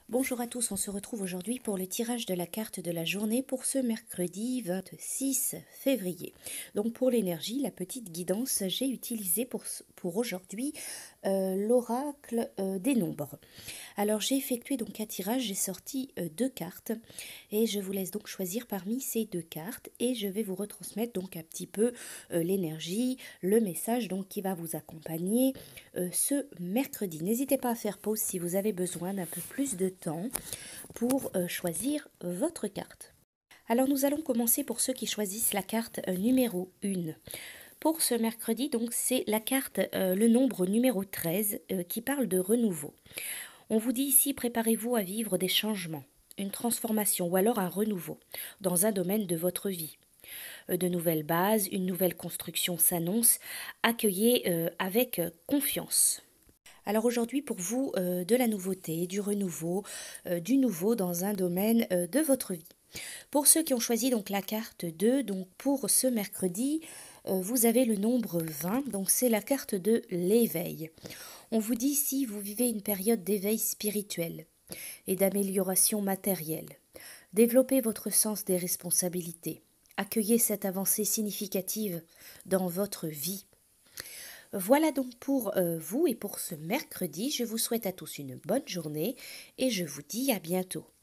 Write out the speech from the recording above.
Bonjour à tous, on se retrouve aujourd'hui pour le tirage de la carte de la journée pour ce mercredi 26 février. Donc pour l'énergie, la petite guidance, j'ai utilisé pour aujourd'hui l'oracle des nombres. Alors j'ai effectué donc un tirage, j'ai sorti deux cartes et je vous laisse donc choisir parmi ces deux cartes et je vais vous retransmettre donc un petit peu l'énergie, le message donc qui va vous accompagner ce mercredi. N'hésitez pas à faire pause si vous avez besoin d'un peu plus de temps pour choisir votre carte. Alors nous allons commencer pour ceux qui choisissent la carte numéro 1. Pour ce mercredi, donc c'est la carte, le nombre numéro 13 qui parle de renouveau. On vous dit ici, préparez-vous à vivre des changements, une transformation ou alors un renouveau dans un domaine de votre vie. De nouvelles bases, une nouvelle construction s'annonce, accueillez avec confiance. Alors aujourd'hui pour vous, de la nouveauté, du renouveau, du nouveau dans un domaine de votre vie. Pour ceux qui ont choisi donc la carte 2, donc pour ce mercredi, vous avez le nombre 20, donc c'est la carte de l'éveil. On vous dit ici, vous vivez une période d'éveil spirituel et d'amélioration matérielle. Développez votre sens des responsabilités. Accueillez cette avancée significative dans votre vie. Voilà donc pour vous et pour ce mercredi. Je vous souhaite à tous une bonne journée et je vous dis à bientôt.